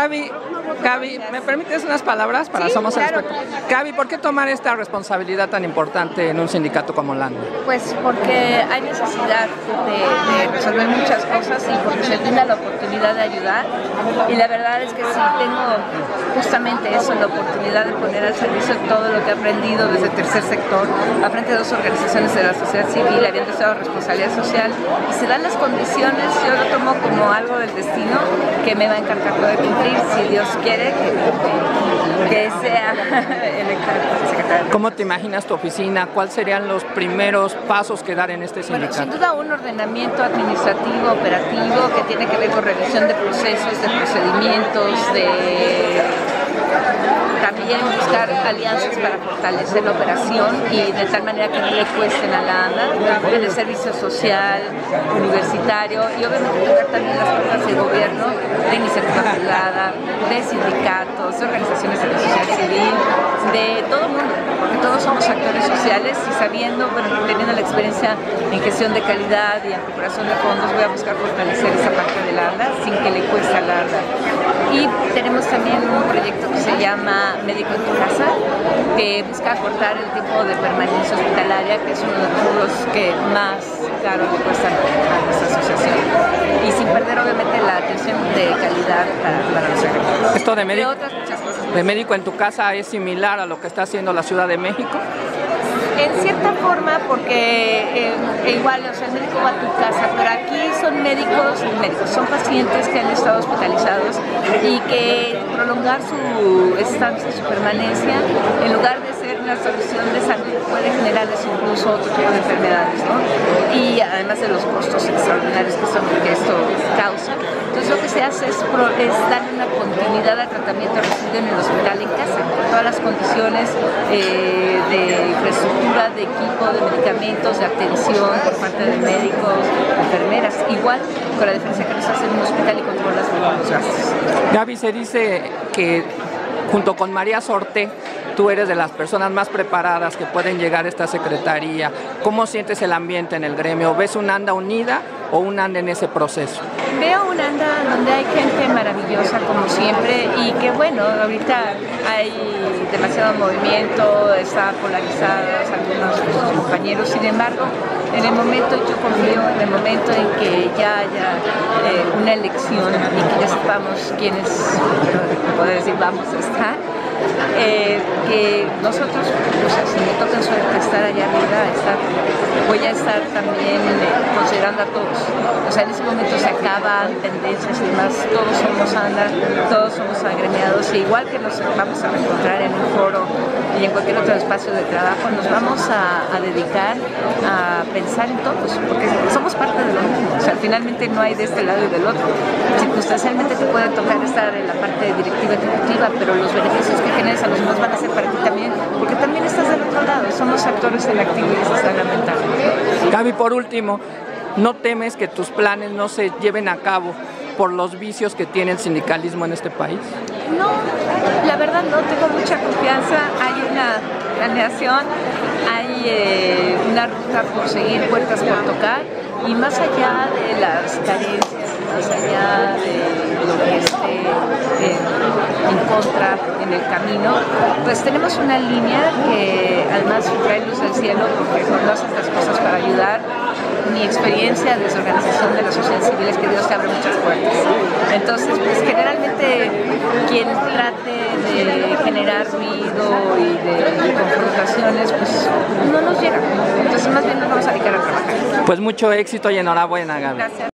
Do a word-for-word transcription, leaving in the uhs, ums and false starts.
Gaby, Gaby, ¿me permites unas palabras para Sí, Somos el claro. Espectro? Gaby, ¿por qué tomar esta responsabilidad tan importante en un sindicato como Landa? Pues porque hay necesidad de, de resolver muchas cosas y porque se tiene la oportunidad de ayudar. Y la verdad es que sí tengo justamente eso, la oportunidad de poner al servicio todo lo que he aprendido desde el tercer sector, a frente de dos organizaciones de la sociedad civil, habiendo estado responsabilidad social. Y se dan las condiciones, yo lo tomo como algo del destino que me va a encantar poder cumplir, si Dios quiere, que, que sea electa secretaria. ¿Cómo te imaginas tu oficina? ¿Cuáles serían los primeros pasos que dar en este Bueno, sindicato? sin duda un ordenamiento administrativo, operativo, que tiene que ver con revisión de procesos, de procedimientos, de también buscar alianzas para fortalecer la operación y de tal manera que no le cuesten a la ANDA, en el servicio social, universitario y obviamente tocar también las puertas de gobierno, de iniciativa privada, de sindicatos, de organizaciones de la sociedad civil, de todo el mundo, porque todos somos actores sociales y sabiendo, bueno, teniendo la experiencia en gestión de calidad y en procuración de fondos, voy a buscar fortalecer esa parte de la ANDA sin que le cueste a la ANDA. Y tenemos también un proyecto que se llama Médico en tu casa, que busca acortar el tiempo de permanencia hospitalaria, que es uno de los rubros que más caro le cuestan a nuestra asociación. Y sin perder obviamente la atención de calidad para, para los agricultores. Esto de médico, otras muchas cosas. de médico en tu casa es similar a lo que está haciendo la Ciudad de México. En cierta forma, porque eh, igual, o sea, el médico va a tu casa, pero aquí son médicos, médicos, son pacientes que han estado hospitalizados y que prolongar su estancia, su permanencia, en lugar de ser una solución de salud, puede generarles incluso otro tipo de enfermedades, ¿no? Y además de los costos extraordinarios que, son, que esto causa. Entonces lo que se hace es, pro, es darle una continuidad al tratamiento recibido en el hospital en casa, con todas las condiciones eh, de infraestructura, de equipo, de medicamentos, de atención por parte de médicos, enfermeras, igual con la diferencia que no estás en un hospital y controlas los gastos. Gaby, se dice que junto con María Sorte, tú eres de las personas más preparadas que pueden llegar a esta secretaría. ¿Cómo sientes el ambiente en el gremio? ¿Ves un ANDA unida o un ANDA en ese proceso? Veo un ANDA donde hay gente maravillosa como siempre y que bueno, ahorita hay demasiado movimiento, está polarizados algunos de sus compañeros, sin embargo, en el momento, yo confío en el momento en que ya haya eh, una elección y que ya sepamos quiénes, poder decir, vamos a estar, eh, que nosotros, o sea, si me toca en suerte estar allá arriba, estar, voy a estar también eh, considerando a todos. O sea, en ese momento se acaban tendencias y demás, todos somos ANDA, todos somos agremiados, e igual que nos vamos a encontrar en un foro y en cualquier otro espacio de trabajo, nos vamos a, a dedicar a pensar en todos, porque somos parte de lo mismo. O sea, finalmente no hay de este lado y del otro. Circunstancialmente te puede tocar estar en la parte directiva ejecutiva, pero los beneficios que generes a los demás van a ser para ti también, porque también estás del otro lado, somos actores en activo y eso es lamentable. Gaby, por último, ¿no temes que tus planes no se lleven a cabo por los vicios que tiene el sindicalismo en este país? No, la verdad no, tengo mucha confianza, hay una planeación, hay eh, una ruta por seguir, puertas por tocar, y más allá de las carencias, más allá de lo que esté eh, en contra en el camino, pues tenemos una línea que además trae luz al cielo porque cuando haces las cosas para ayudar, mi experiencia desde organización de la sociedad civil es que Dios te abre muchas puertas. Entonces, pues generalmente quien trate de generar ruido y de confrontaciones, pues no nos llega. Entonces, más bien nos vamos a dedicar a trabajar. Pues mucho éxito y enhorabuena, Gaby. Gracias.